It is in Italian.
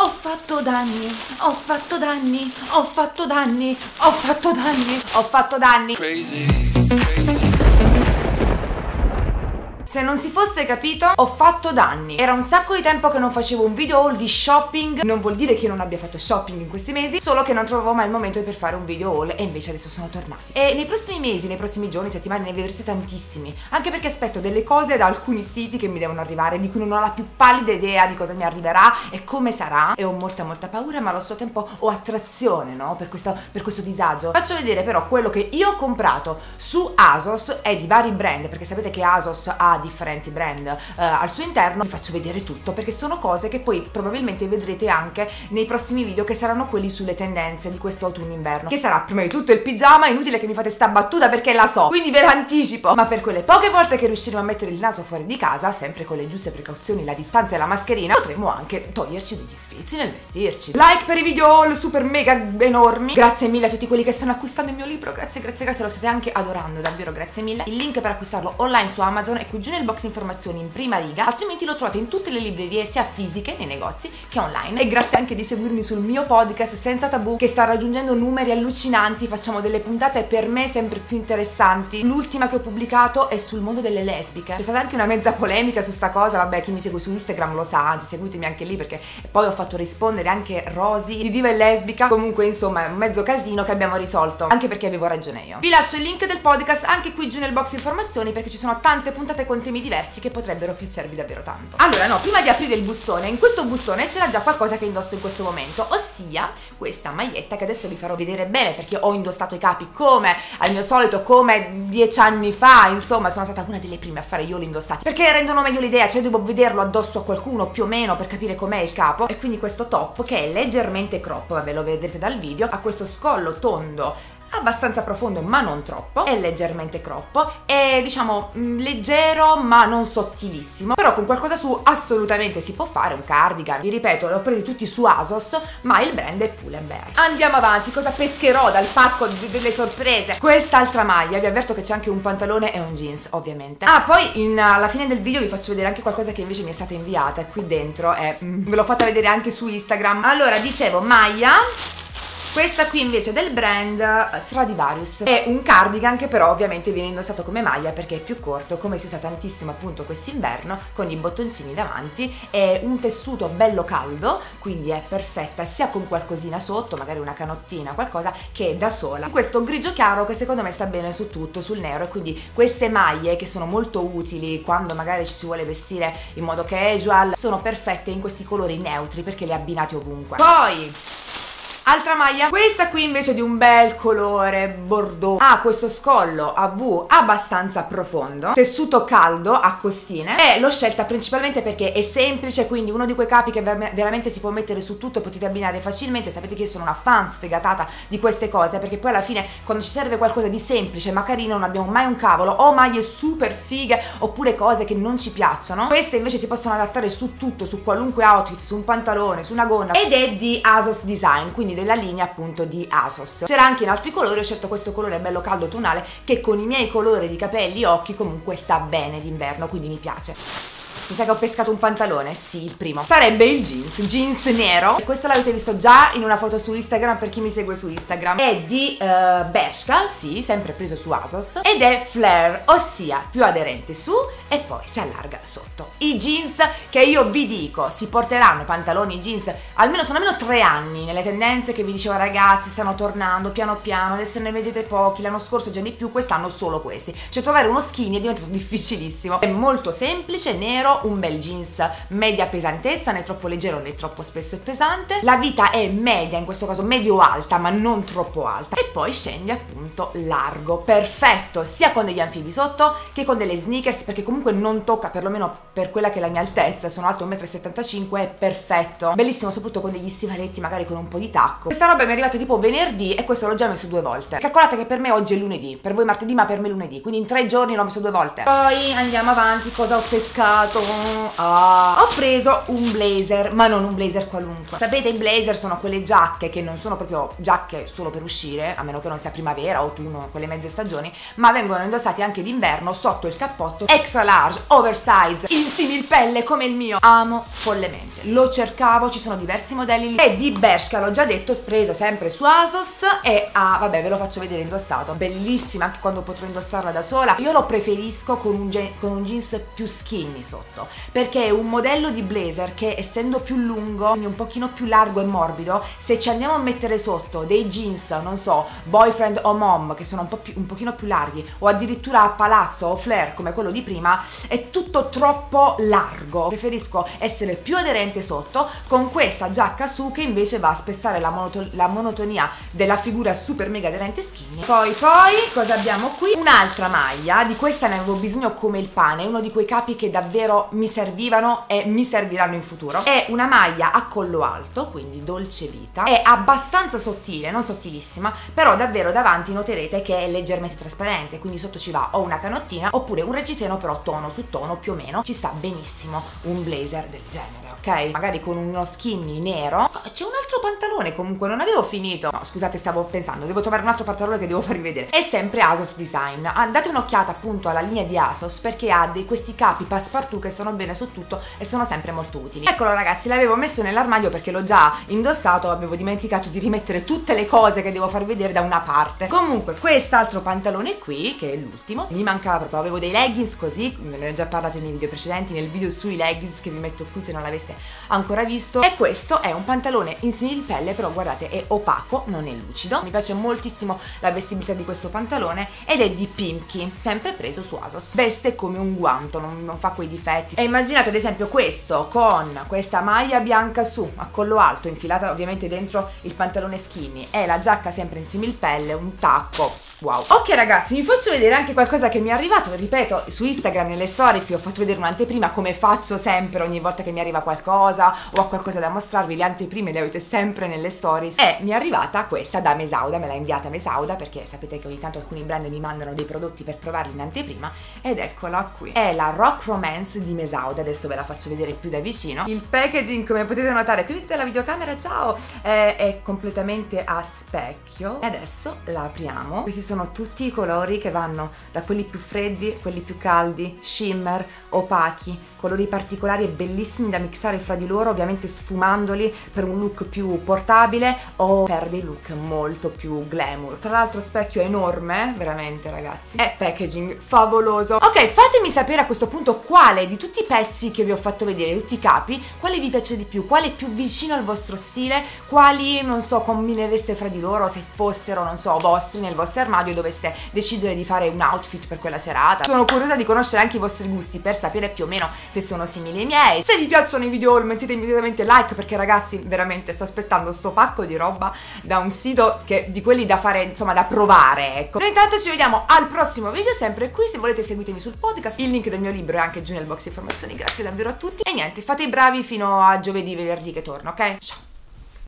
Ho fatto danni, ho fatto danni, ho fatto danni, ho fatto danni, ho fatto danni. Se non si fosse capito, ho fatto danni. Era un sacco di tempo che non facevo un video haul di shopping. Non vuol dire che io non abbia fatto shopping in questi mesi, solo che non trovavo mai il momento per fare un video haul e invece adesso sono tornati. E nei prossimi mesi, nei prossimi giorni, settimane ne vedrete tantissimi. Anche perché aspetto delle cose da alcuni siti che mi devono arrivare, di cui non ho la più pallida idea di cosa mi arriverà e come sarà. E ho molta paura, ma allo stesso tempo ho attrazione, no? Per questo disagio. Faccio vedere però quello che io ho comprato su ASOS e di vari brand, perché sapete che ASOS ha differenti brand al suo interno. Vi faccio vedere tutto perché sono cose che poi probabilmente vedrete anche nei prossimi video, che saranno quelli sulle tendenze di questo autunno-inverno, che sarà prima di tutto il pigiama. Inutile che mi fate sta battuta perché la so, quindi ve l'anticipo, ma per quelle poche volte che riusciremo a mettere il naso fuori di casa, sempre con le giuste precauzioni, la distanza e la mascherina, potremo anche toglierci degli sfizi nel vestirci. Like per i video haul super mega enormi. Grazie mille a tutti quelli che stanno acquistando il mio libro, grazie, lo state anche adorando, davvero grazie mille. Il link per acquistarlo online su Amazon è qui giù nel box informazioni in prima riga, altrimenti lo trovate in tutte le librerie, sia fisiche nei negozi che online. E grazie anche di seguirmi sul mio podcast Senza Tabù, che sta raggiungendo numeri allucinanti. Facciamo delle puntate per me sempre più interessanti. L'ultima che ho pubblicato è sul mondo delle lesbiche. C'è stata anche una mezza polemica su sta cosa, vabbè, chi mi segue su Instagram lo sa, anzi seguitemi anche lì, perché poi ho fatto rispondere anche Rosy di Diva e Lesbica. Comunque insomma è un mezzo casino che abbiamo risolto, anche perché avevo ragione io. Vi lascio il link del podcast anche qui giù nel box informazioni, perché ci sono tante puntate con temi diversi che potrebbero piacervi davvero tanto. Allora no, prima di aprire il bustone, in questo bustone c'era già qualcosa che indosso in questo momento, ossia questa maglietta che adesso vi farò vedere bene, perché ho indossato i capi come al mio solito, come 10 anni fa. Insomma sono stata una delle prime a fare io li indossati, perché rendono meglio l'idea, cioè devo vederlo addosso a qualcuno più o meno per capire com'è il capo. E quindi questo top, che è leggermente crop, vabbè lo vedrete dal video, ha questo scollo tondo abbastanza profondo ma non troppo, è leggermente crop, è diciamo leggero ma non sottilissimo, però con qualcosa su assolutamente si può fare, un cardigan. Vi ripeto, li ho presi tutti su ASOS, ma il brand è Pull&Bear. Andiamo avanti, cosa pescherò dal pacco delle sorprese? Quest'altra maglia, vi avverto che c'è anche un pantalone e un jeans ovviamente. Ah, poi alla fine del video vi faccio vedere anche qualcosa che invece mi è stata inviata qui dentro e ve l'ho fatta vedere anche su Instagram. Allora, dicevo, maglia. Questa qui invece del brand Stradivarius è un cardigan che però ovviamente viene indossato come maglia perché è più corto, come si usa tantissimo appunto quest'inverno, con i bottoncini davanti. È un tessuto bello caldo, quindi è perfetta sia con qualcosina sotto, magari una canottina, qualcosa, che da sola. Questo grigio chiaro che secondo me sta bene su tutto, sul nero, e quindi queste maglie che sono molto utili quando magari ci si vuole vestire in modo casual, sono perfette in questi colori neutri perché le abbinate ovunque. Poi altra maglia, questa qui invece di un bel colore bordeaux, ha questo scollo a V abbastanza profondo, tessuto caldo a costine, e l'ho scelta principalmente perché è semplice, quindi uno di quei capi che veramente si può mettere su tutto e potete abbinare facilmente. Sapete che io sono una fan sfegatata di queste cose, perché poi alla fine quando ci serve qualcosa di semplice ma carino non abbiamo mai un cavolo, o maglie super fighe oppure cose che non ci piacciono. Queste invece si possono adattare su tutto, su qualunque outfit, su un pantalone, su una gonna, ed è di ASOS Design, quindi della linea appunto di ASOS. C'era anche in altri colori, ho scelto questo colore bello caldo tonale che con i miei colori di capelli e occhi comunque sta bene d'inverno, quindi mi piace. Mi sa che ho pescato un pantalone, sì, il primo. Sarebbe il jeans nero. E questo l'avete visto già in una foto su Instagram per chi mi segue su Instagram. È di Bershka, sì, sempre preso su ASOS. Ed è flare, ossia più aderente su e poi si allarga sotto. I jeans che io vi dico si porteranno, pantaloni jeans, sono almeno 3 anni nelle tendenze che vi dicevo ragazzi, stanno tornando piano piano, adesso ne vedete pochi, l'anno scorso già di più, quest'anno solo questi. Cioè trovare uno skinny è diventato difficilissimo. È molto semplice, nero, un bel jeans media pesantezza, né troppo leggero né troppo spesso e pesante. La vita è media, in questo caso medio alta ma non troppo alta, e poi scendi appunto largo, perfetto sia con degli anfibi sotto che con delle sneakers, perché comunque non tocca, perlomeno per quella che è la mia altezza, sono alto 1,75 m, è perfetto, bellissimo soprattutto con degli stivaletti magari con un po' di tacco. Questa roba mi è arrivata tipo venerdì e questo l'ho già messo 2 volte. Calcolate che per me oggi è lunedì, per voi martedì ma per me lunedì, quindi in 3 giorni l'ho messo 2 volte. Poi andiamo avanti, cosa ho pescato? Ho preso un blazer, ma non un blazer qualunque. Sapete, i blazer sono quelle giacche che non sono proprio giacche solo per uscire, a meno che non sia primavera, autunno, quelle mezze stagioni, ma vengono indossati anche d'inverno sotto il cappotto, extra large, oversize, in similpelle come il mio. Amo follemente, lo cercavo, ci sono diversi modelli lì. E di Bershka, l'ho già detto, preso sempre su ASOS e vabbè, ve lo faccio vedere indossato, bellissima anche quando potrò indossarla da sola. Io lo preferisco con un jeans più skinny sotto, perché è un modello di blazer che, essendo più lungo, quindi un pochino più largo e morbido, se ci andiamo a mettere sotto dei jeans, non so, boyfriend o mom, che sono un pochino più larghi, o addirittura a palazzo o flare come quello di prima, è tutto troppo largo. Preferisco essere più aderente sotto, con questa giacca su che invece va a spezzare la monotonia della figura super mega aderente skinny. Poi cosa abbiamo qui? Un'altra maglia, di questa ne avevo bisogno come il pane, è uno di quei capi che davvero mi servivano e mi serviranno in futuro. È una maglia a collo alto, quindi dolce vita, è abbastanza sottile, non sottilissima, però davvero davanti noterete che è leggermente trasparente, quindi sotto ci va o una canottina oppure un reggiseno, però tono su tono più o meno ci sta benissimo un blazer del genere, ok? Magari con uno skinny nero. C'è un altro pantalone, comunque non avevo finito, no scusate, stavo pensando, devo trovare un altro pantalone che devo farvi vedere. È sempre ASOS Design, date un'occhiata appunto alla linea di ASOS, perché ha questi capi passepartout che stanno bene su tutto e sono sempre molto utili. Eccolo ragazzi, l'avevo messo nell'armadio perché l'ho già indossato, avevo dimenticato di rimettere tutte le cose che devo farvi vedere da una parte. Comunque quest'altro pantalone qui, che è l'ultimo, mi mancava proprio, avevo dei leggings così, ne ho già parlato nei video precedenti, nel video sui leggings che vi metto qui se non l'aveste ancora visto. E questo è un pantalone in similpelle, però guardate è opaco, non è lucido. Mi piace moltissimo la vestibilità di questo pantalone ed è di Pimki, sempre preso su ASOS. Veste come un guanto, non fa quei difetti. E immaginate ad esempio questo con questa maglia bianca su a collo alto, infilata ovviamente dentro il pantalone skinny, e la giacca sempre in similpelle, un tacco. Wow. Ok ragazzi, vi faccio vedere anche qualcosa che mi è arrivato, ripeto, su Instagram nelle stories vi ho fatto vedere un'anteprima, come faccio sempre ogni volta che mi arriva qualcosa o ho qualcosa da mostrarvi. Le anteprime le avete sempre nelle stories, e mi è arrivata questa da Mesauda, me l'ha inviata Mesauda, perché sapete che ogni tanto alcuni brand mi mandano dei prodotti per provarli in anteprima, ed eccola qui. È la Rock Romance di Mesauda, adesso ve la faccio vedere più da vicino. Il packaging, come potete notare, qui vedete la videocamera, ciao, è completamente a specchio. E adesso la apriamo. Questi sono tutti i colori che vanno da quelli più freddi a quelli più caldi, shimmer, opachi, colori particolari e bellissimi da mixare fra di loro, ovviamente sfumandoli per un look più portabile o per dei look molto più glamour. Tra l'altro specchio enorme, veramente ragazzi, è packaging favoloso. Ok, fatemi sapere a questo punto quale di tutti i pezzi che vi ho fatto vedere, tutti i capi, quale vi piace di più, quale è più vicino al vostro stile, quali, non so, combinereste fra di loro se fossero, non so, vostri nel vostro armadio, doveste decidere di fare un outfit per quella serata. Sono curiosa di conoscere anche i vostri gusti per sapere più o meno se sono simili ai miei. Se vi piacciono i video haul mettete immediatamente like, perché ragazzi veramente sto aspettando sto pacco di roba da un sito di quelli da fare, insomma, da provare, ecco. Noi intanto ci vediamo al prossimo video, sempre qui. Se volete seguitemi sul podcast, il link del mio libro è anche giù nel box informazioni. Grazie davvero a tutti e niente, fate i bravi fino a giovedì, venerdì che torno, ok? Ciao!